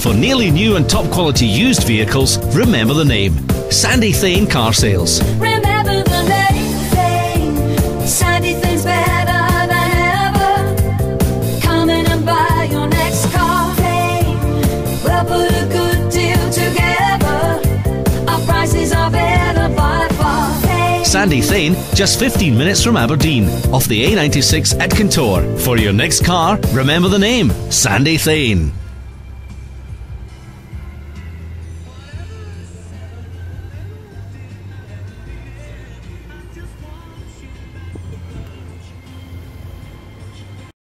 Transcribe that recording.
For nearly new and top quality used vehicles, remember the name. Sandy Thane Car Sales. Remember the name, Thane. Sandy Thane's better than ever. Come in and buy your next car. Thane, we'll put a good deal together. Our prices are better by far. Thane. Sandy Thane, just 15 minutes from Aberdeen, off the A96 at Kintore. For your next car, remember the name, Sandy Thane.